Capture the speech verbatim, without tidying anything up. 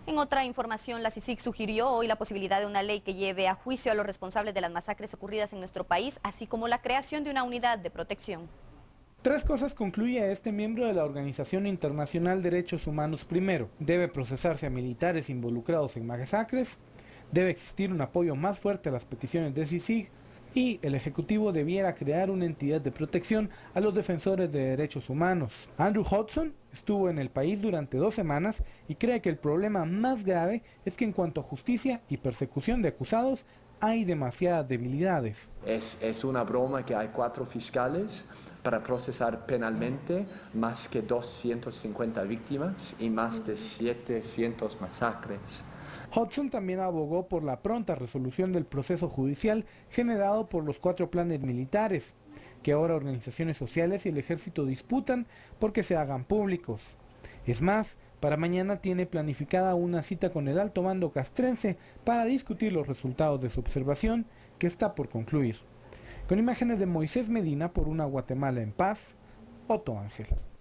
En otra información, la C I C I C sugirió hoy la posibilidad de una ley que lleve a juicio a los responsables de las masacres ocurridas en nuestro país, así como la creación de una unidad de protección. Tres cosas concluye este miembro de la Organización Internacional Derechos Humanos. Primero, debe procesarse a militares involucrados en masacres, debe existir un apoyo más fuerte a las peticiones de C I C I C y el Ejecutivo debiera crear una entidad de protección a los defensores de derechos humanos. Andrew Hodgson estuvo en el país durante dos semanas y cree que el problema más grave es que en cuanto a justicia y persecución de acusados, hay demasiadas debilidades. Es, es una broma que hay cuatro fiscales para procesar penalmente más que doscientas cincuenta víctimas y más de setecientas masacres. Hodgson también abogó por la pronta resolución del proceso judicial generado por los cuatro planes militares, que ahora organizaciones sociales y el ejército disputan porque se hagan públicos. Es más, para mañana tiene planificada una cita con el alto mando castrense para discutir los resultados de su observación, que está por concluir. Con imágenes de Moisés Medina por una Guatemala en paz, Otto Ángel.